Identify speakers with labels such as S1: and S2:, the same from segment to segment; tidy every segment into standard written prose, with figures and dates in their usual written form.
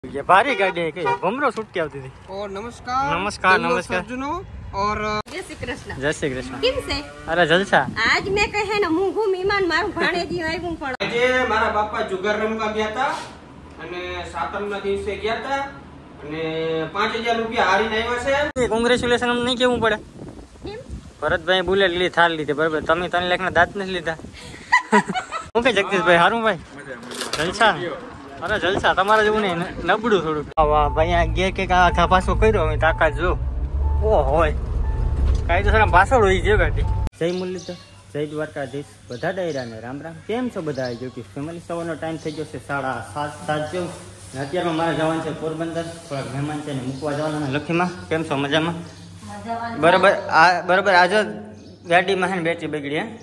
S1: ये भारी गाड़ी है कि घुमरो छूट के આવતી હતી।
S2: और नमस्कार
S1: नमस्कार नमस्कार
S2: सज्जनों और
S3: जय श्री कृष्ण।
S1: जय श्री कृष्ण।
S3: કેમ છે?
S1: અરે જલસા।
S3: આજ મેં કહે ને મૂંગું મીમાન મારું ભાણેજી આવ્યું પણ
S2: આજે મારા બાપા જુગાર રમવા ગયા હતા અને સાતમના દિવસે ગયા હતા અને 5000 રૂપિયા હારીને આવ્યા છે।
S1: કોંગ્રેચ્યુલેશન અમને નહીં કેવું પડે?
S3: કેમ?
S1: ભરતભાઈ બુલેટ લીધી, થાર લીધી, બરાબર? તમે 3 લાખના દાંત નથી લીધા। હું કે જગદીશભાઈ હારું ભાઈ જલસા ને? અરે જલસા તમારે જેવું નહીં, નબળું થોડુંક। વાહ ભાઈ આ ગે કે આખા પાછો કર્યો હવે તાકાત જો। ઓ હોય કાઈ તો સારા પાછળ હોય છે ગાડી। જય મુરલીધર, જય દ્વારકાધીશ, બધા ડાયરાને રામ રામ। કેમ છો બધા? આવી ગયો કે ફેમિલી સવારનો ટાઈમ થઈ ગયો છે 7:30 જેવું ને અત્યારમાં મારે જવાનું છે પોરબંદર, થોડાક મહેમાન છે ને મૂકવા જવાના લખીમાં। કેમ છો? મજામાં? બરાબર બરાબર આજે ગાડીમાં છે ને બેટરી બગડી હે,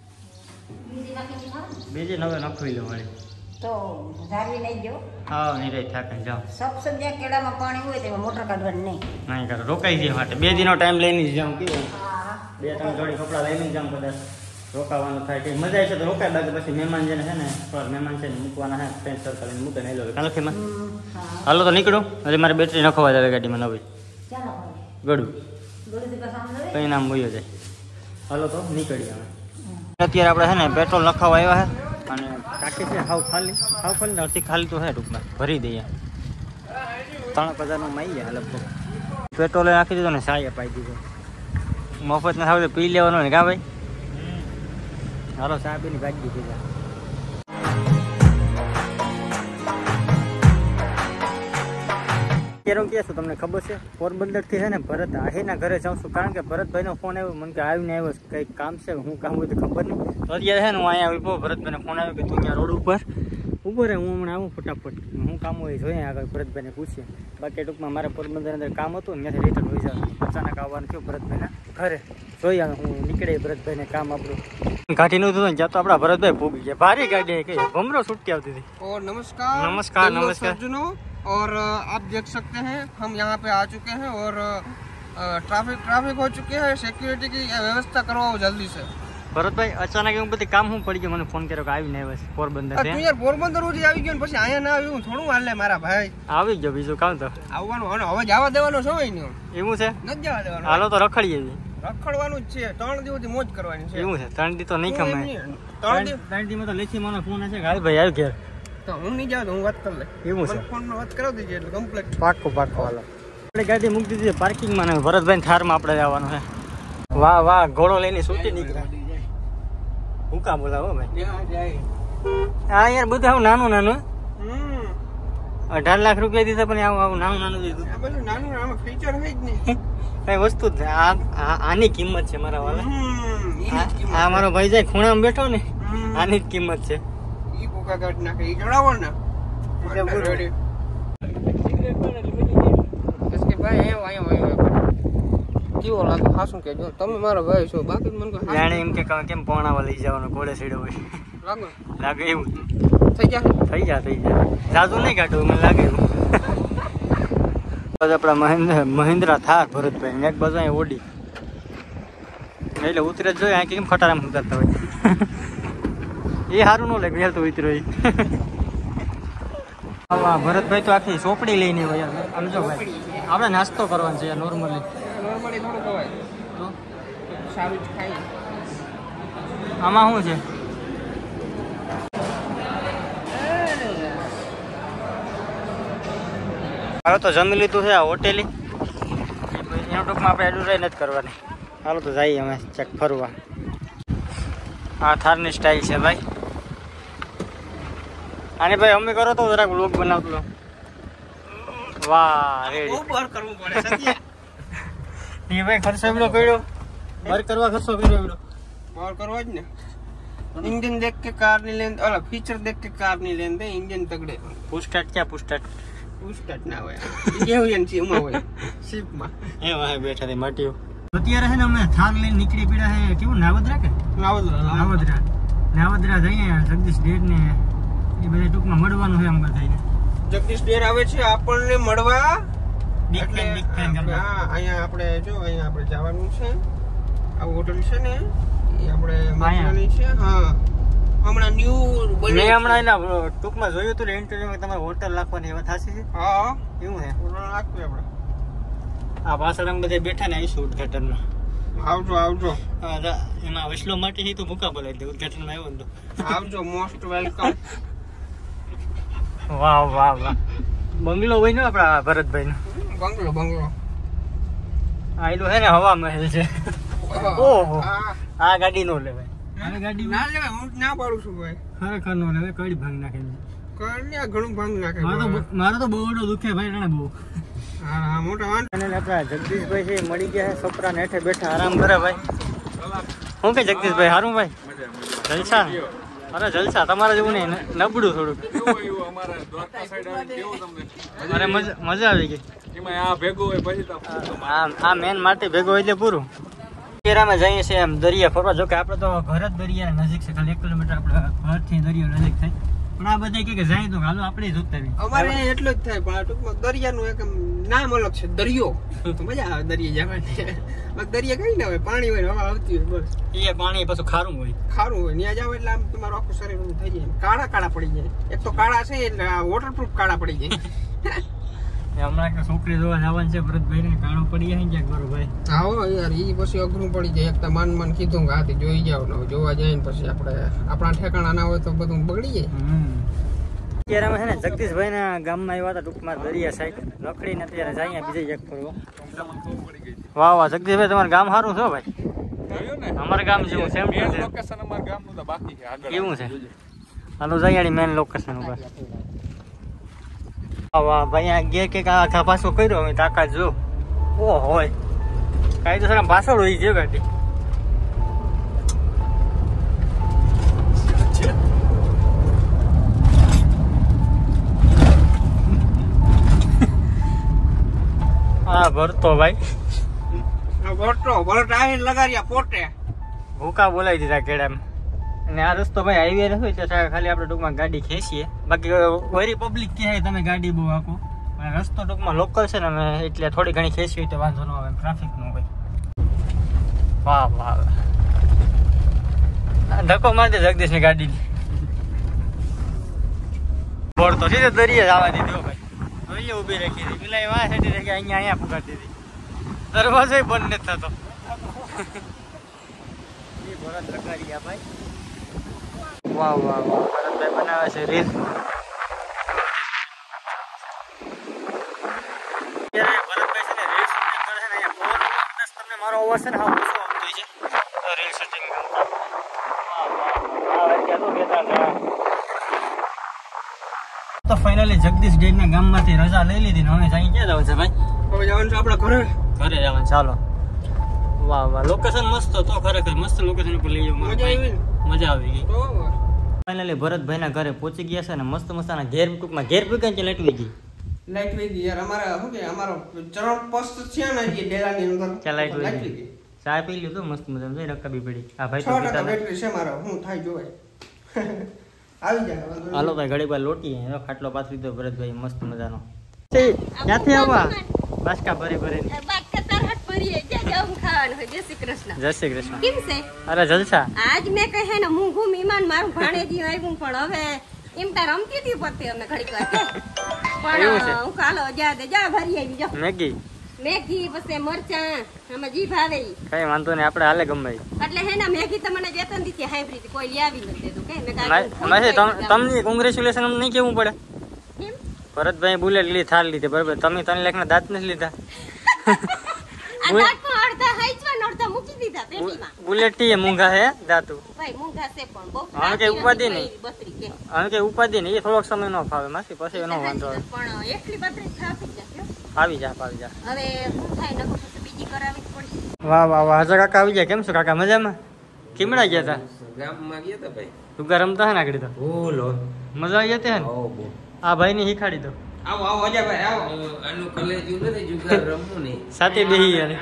S1: બીજી નવે નખવી લો વળી
S3: તો ધારવી નહીં જો।
S1: હા નહીં રહી થાકે જાઓ।
S3: સબ સબ્યા કેળામાં પાણી હોય તેમાં મોટર કાઢવાની નહીં।
S1: નહીં કરો, રોકાઈ જાય માટે 2 દિનનો ટાઈમ લઈને જ જાઉં। કેવું 2-3 જોડી કપડા લઈને જાઉં, કદાચ રોકાવાનું થાય કે મજા આવશે તો રોકાય, બાકી પછી મહેમાન જેને છે ને થોડાક મહેમાન છે ને મૂકવાના છે, ફ્રેન્ડ સર્કલ એને મૂકે નહીં લો કાલખીમાં। હાલો તો નીકળો, હજી મારે બેટરી નખવા જાય ગાડીમાં નવી ગળું કઈ નામ બોલ્યો જાય। હાલો તો નીકળીએ હવે। અત્યારે આપણે છે ને પેટ્રોલ નખાવા આવ્યા છે અને ટાંકી છે હાવ ખાલી ને અડધી ખાલી તો છે, ટૂંકમાં ભરી દઈએ। 3000નું માઈ ગયા લગભગ। પેટ્રોલ નાખી દીધો ને સાય પાઈ દીધો, મફત ને સાવ પી લેવાનો ને કા ભાઈ? હાલો ચા પીની ભાજી દીધી। અત્યારે હું કહેશું તમને ખબર છે, પોરબંદરથી છે ને ભરત આહીના ઘરે જાઉં છું, કારણ કે ભરતભાઈનો ફોન આવ્યો મને કે આવીને આવ્યો કંઈક કામ છે, હું કામ હોય તો ખબર નહીં। તો અત્યારે છે ને હું અહીંયા આવ્યો, ભરતભાઈને ફોન આવ્યો કે તું અહીંયા રોડ ઉપર ઊભો રહે, હું હમણાં આવું ફટાફટ, હું કામ હોય જોઈએ આગળ ભરતભાઈને પૂછીએ। બાકી ટૂંકમાં મારે પોરબંદર અંદર કામ હતું ને ત્યાંથી રિટર્ન હોઈ જાવ, અચાનક આવવાનું થયું ભરતભાઈના ઘરે, જોઈએ હું નીકળે ભરતભાઈને કામ આપણું ગાડીનું હતું ને જ્યાં તો આપણા ભરતભાઈ ભૂગી ગયા। ભારી गाड़ी है घुमरो छूट के આવતી હતી।
S2: और नमस्कार
S1: नमस्कार नमस्कार
S2: सज्जनों और आप देख सकते हैं हम यहाँ पे आ चुके हैं और ट्रैफिक हो चुके हैं, सिक्योरिटी की व्यवस्था करवाओ जल्दी से।
S1: ભરતભાઈ અચાનક એવું બધી કામ હું પડી ગયું, મને ફોન કર્યો કે આવીને આવ્યો પોરબંદર
S2: તું યાર પોરબંદર સુધી આવી ગયો ને પછી અહીંયા ના આવ્યું થોડું હાલે મારા ભાઈ?
S1: આવી ગયો, બીજું કામ તો
S2: આવવાનું હવે જવા દેવાનો સમય નહીં,
S1: એવું છે?
S2: નથી જવા દેવાનો।
S1: હાલો તો રખડીએ,
S2: રખડવાનું જ છે, 3 દિવસથી મોજ કરવાની છે।
S1: એવું છે? 3 દી તો નહીં કમાય, 3 દીમાં તો લેખી મને ફોન હશે કે ભાઈ આવી ઘેર,
S2: તો હું નહીં જાઉં તો હું વાત કરી લે।
S1: એવું છે?
S2: ફોનમાં વાત કરાવી દીધી એટલે કમ્પ્લીટ
S1: પાક્કો હાલો આપણે ગાડી મૂકી દીધી પાર્કિંગમાં ને ભરતભાઈ થારમાં આપણે જવાનું છે। વાહ વાહ ઘોડો લઈને છૂટી નીકળ્યા। હું કામ બોલાવો ભાઈ? હા યાર બધું નાનું 18 લાખ રૂપિયા દીધા પણ આવું નાનું દીધું,
S2: બધું નાનું આમાં ફીચર હોય જ નહીં,
S1: કઈ વસ્તુ જ આની કિંમત છે મારા વાલા। આ મારો ભાઈ જાય ખૂણામાં બેઠો ને, આની જ કિંમત છે।
S2: ઈ કોકા કાઢ નાખે ઈ જણાવો ને કે ભાઈ એવો આયો કેવો લાગે હાસું કે જો તમે મારા ભાઈ છો, બાકી મને કોઈ
S1: જાણે એમ કે કેમ પોણાવા લઈ જવાનો ઘોડે સીડો હોય લાગે એવું
S2: થઈ જા
S1: જાદુ નહીં કાઢવું મને લાગે એવું। આપણા મહિન્દ્રા થાર ભરતભાઈ એક બાજુ અહીં ઓડી એટલે ઉતરે જ જોઈએ, આ કેમ ખટારામાં ઉતરતા હોય એ સારું ન લાગે યાર, તો ઉતર્યો ભરતભાઈ તો આખી ચોપડી લઈને હોય આમ જો ભાઈ, આપણે નાસ્તો કરવાનો છે નોર્મલી
S2: થોડું ખવાય
S1: તો
S2: સારું જ ખાઈ।
S1: આમાં શું છે? હાલો તો જમી લીધું છે આ હોટેલી, એનો ટૂંકમાં આપણે એડવર્ટાઈઝ નથી કરવાની। હાલો તો જઈએ અમે ચેક ફરવા। આ થારની સ્ટાઇલ છે ભાઈ, આને ભાઈ અમે કરો તો જરાક વ્લોગ બનાવતો। વાહ રેડી
S2: કરવું પડે સત્ય
S1: એ ભાઈ ખર્ચો એવડો કર્યો, બર કરવા ખર્ચો કર્યો એવડો,
S2: और करवा જ ને। इंजन देख के कार नहीं लेंगे, अरे फीचर देख के कार नहीं लेंगे, इंजन तगड़े
S1: પુસ્ટાટ ક્યાં પુસ્ટાટ
S2: ના હોય કેવું એમ છે એમાં હોય શિપમાં
S1: એ વાહે બેઠા થી માટીઓ। અત્યારે છે ને અમે થાર લઈને નીકળી પડ્યા છે, કેવું નાવદરા કે નાવદરા જઈએ જગદીશ ડેર ને એ બધા ટૂંકમાં મળવાનું છે આમ બધાને।
S2: જગદીશ ડેર આવે છે આપણને મળવા,
S1: એટલે
S2: હા અહીંયા આપણે જો અહીંયા આપણે જવાનું છે, આ હોટલ છે ને એ આપણે માયાની છે, હા હમણાં ન્યુ
S1: મેં હમણાં એના ટૂંકમાં જોયું હતું ઇન્ટરવ્યુમાં તમારે હોટલ નાખવાની એવા થશે છે
S2: હા
S1: એવું હે
S2: નાખવું આપણે
S1: આ પાછળ અમે બધા બેઠા ને આવીશું ઉદઘાટનમાં
S2: આવજો આવજો
S1: એમાં વસલો માટે તો ભૂકા બોલાવી દે ઉદઘાટનમાં આવ્યો ને તો
S2: આવજો મોસ્ટ વેલકમ
S1: વાહ વાહ વાહ બંગલો હોય ને આપડા ભરતભાઈ નો
S2: બંગલો
S1: આયલું હે ને હવા મહેલ છે ઓહો આ ગાડી નો લેવાય આ ગાડી
S2: ના લેવાય હું ના પાડું છું ભાઈ
S1: ખરેખર નો લેવાય કઈ ભાંગ નાખે
S2: કઈ ઘણું ભાંગ નાખે
S1: મારો તો બહુ દુખે ભાઈ ને બહુ
S2: હા મોટા વાંધો
S1: અને આપડા જગદીશભાઈ છે મળી ગયા છોકરા ને હેઠે બેઠા આરામ કરે ભાઈ હું કે જગદીશભાઈ સારું ભાઈ જલસા ને અરે જલસા તમારે જેવું નહીં નબળું થોડુંક અરે મજા આવી ગઈ આ મેન માટે ભેગો એટલે પૂરું કેરામાં જઈએ છીએ એમ દરિયા ફરવા. જો કે આપણે તો ઘર જ દરિયા નજીક છે, ખાલી 1 કિલોમીટર આપણે ઘરથી દરિયો નજીક થાય. પણ આ બધા કે જાય તો હાલો આપણે જોતા રહીએ.
S2: અમારે એટલું જ થાય, પણ ટૂંકમાં દરિયાનું એક નામ અલગ છે, દરિયો. મજા આવે દરિયે જવાની. દરિયા કઈ ના હોય, પાણી હોય, હવા આવતી હોય, બસ.
S1: એ પાણી પાછું ખારું હોય,
S2: ખારું હોય. ત્યાં જાવ એટલે આમ તમારું આખું શરીર થઈ જાય, કાળા કાળા પડી જાય. એક તો કાળા છે એટલે વોટરપ્રૂફ કાળા પડી જાય.
S1: હમણાં કે છોકરી જોવા જવાનું છે ભરતભાઈ ને, કાણો પડી જાય ક્યાંક મારો ભાઈ.
S2: હા યાર, ઈ પછી અઘરું પડી જાય. એક તો માન કીધું કે હાથી જોઈ જાવ ને, જોવા જાય ને પછી આપણે આપણા ઠેકાણા ના હોય તો બધું બગડી જાય.
S1: અત્યારે અમે છે ને જગદીશભાઈ ના ગામમાં આવ્યા હતા, ટૂંકમાં દરિયા સાઈડ નખડીને અત્યારે જાય બીજે એક ફરવા. વાહ વાહ જગદીશભાઈ, તમારું ગામ સારું છે ભાઈ. અમારું ગામ જેવું સેમ છે, કેવું છે? હાલો જઈએ મેન લોકેશન ઉપર. વાહ ભાઈ, આ ગેર કે આખા પાછો કર્યો હવે તાકાત જો. ઓ હોય કાયદેસર પાછળ હોય છે ગાડી. હા ભરતો ભાઈ,
S2: ભરત આવીને લગાડ્યા પોતે
S1: ભૂકા બોલાવી દીધા કેડામાં. અને આ રસ્તો ભાઈ હાઈવે નથી, ત્યાં ખાલી આપણે ટૂંકમાં ગાડી ખેંચીએ. બાકી વરી પબ્લિક કહે તમે ગાડી બહુ આખો, અને રસ્તો ટૂંકમાં લોકલ છે ને, અમે એટલે થોડી ઘણી ખેંચવી તો વાંધો ન આવે ટ્રાફિક નો ભાઈ. વાહ વાહ, ધક્કો મારી દે જગદીશ ની ગાડી. બોર તો સીધે દરિયે જવા દીધો ભાઈ, દરિયે ઉભી રાખી હતી. પેલા વાહ હેઠી રાખી અહીંયા પુગાડી દીધી. દરવાજો બંધ નથી થતો. એ ભરત લગાડી ગયા ભાઈ. વાહ વાહ વાહ, ભરતભાઈ બનાવે છે રીલ. ભરતભાઈ છે ને રીલ શૂટિંગ કરે છે ને, અહીંયા તમને મારો અવાજ છે ને હા ઓછો આવતો હોય છે રીલ શૂટિંગ કરતા. તો ફાઇનલી જગદીશ ડેડ ના ગામમાંથી રજા લઈ લીધી ને હવે અહીં ક્યાં જવાનું છે ભાઈ?
S2: હવે જવાનું છે આપણે ઘરે
S1: જવાનું. ચાલો. વાહ વાહ, લોકેશન મસ્ત તો ખરેખર મસ્ત લોકેશન ઉપર લઈ જવું. મજા આવી ગઈ. ફાઇનલી ભરતભાઈ ના ઘરે પહોંચી ગયા છે ને, મસ્ત મસ્તના ઘેર ટૂંકમાં ઘેર પૂકા કે લાઈટ ગઈ.
S2: લાઈટ વહી ગઈ યાર. અમારે શું કે અમારો ચરણ પસ્ત છે ને એ ડેલાની અંદર
S1: કે લાઈટ વહી ગઈ. ચા પી લીધું મસ્ત મજાનું, જોઈ રકાબી પડી. આ ભાઈ તો
S2: 6% બેટરી છે મારો, હું થાય જોવાય. આવી જાય.
S1: હાલો ભાઈ ઘડી વાર લોટી ખાટલો પાથરી દો ભરતભાઈ મસ્ત મજાનો. ક્યાંથી આવવા? બાસકા ભરી ભરી.
S3: જય શ્રી કૃષ્ણ.
S1: જય શ્રી કૃષ્ણ.
S3: કેમ છે?
S1: અરે જલસા.
S3: આજ મેં કહે ને મૂંગું મહેમાન મારું ભાણેજી આવ્યું, પણ હવે એમ તાર રમતી હતી પત્તી અમે ઘડીક વાર પણ હું કાલો જા દે જા ભરી આવી જા. મેગી પછી મરચાં આમાં જી ભાવે
S1: કઈ વાંધો નહીં, આપણે હાલે ગમે
S3: એટલે હે ને મેગી તમને જેતન દીધી હાઈબ્રિડ કોઈ લઈ આવી નથી દેતું કે મેં
S1: તમને કોંગ્રેચ્યુલેશન અમને નહીં કેવું પડે? ભરતભાઈ બુલેટ લીધી, થાર લીધી, બરાબર. તમે 3 લાખના દાંત નથી લીધા. બુલેટ ટી મૂંઘા હે દાંતુ હવે કઈ ઉપાધિ નહીં, હવે કઈ ઉપાધિ નહીં. એ થોડોક સમય નો ફાવે માસી, પછી એનો વાંધો આવે. આવી જા. વાહ વાહ વાહ, હજા કાકા આવી ગયા. કેમ છો કાકા? મજામાં? કેમડા ગયા હતા?
S4: ગામમાં ગયા હતા ભાઈ.
S1: જુગાર રમતા હે ને આગળ તો? મજા આવી જતી હે ને? આ ભાઈ ને શીખાડી દો.
S2: આવો આવો અજયભાઈ આવો.
S4: આનું કલેજું નથી, જુગાર રમવું નહીં.
S1: સાથે બેહી યાર.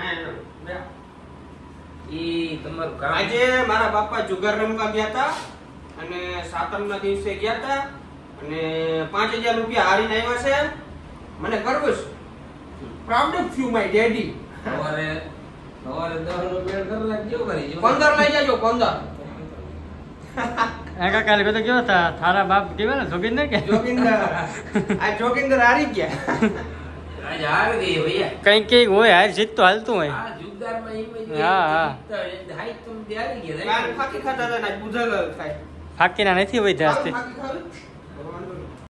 S4: ઈ તમારું કામ.
S2: આજે મારા બાપા જુગાર રમવા ગયા હતા અને સાતમના દિવસે ગયા હતા અને 5000 રૂપિયા હારીને આવ્યા છે. મને ગર્વ છે. Proud of you my daddy.
S4: સવારે 10 નો બેડ કરી રાખજો.
S2: 15 લઈ જાજો, 15.
S1: કાલે કતો કેવો હતા થારા બાપ કેવા ને જોગિંદર કે
S2: જોગિંદર હારી ગયા
S4: આજ હાર ગઈ ભૈયા
S1: કઈ કઈ હોય હાર જીત તો હાલતું હોય
S4: આ જુગારમાં એમ જ
S1: હા, હા.
S4: હાઈ તું હારી ગયા
S2: કાલ ફાકી ખાતા હતા ને આજ બુધલ થાય
S1: ફાકીના નથી હોય
S2: કાલ
S1: જાસ્તી
S2: ફાકી ખાવી?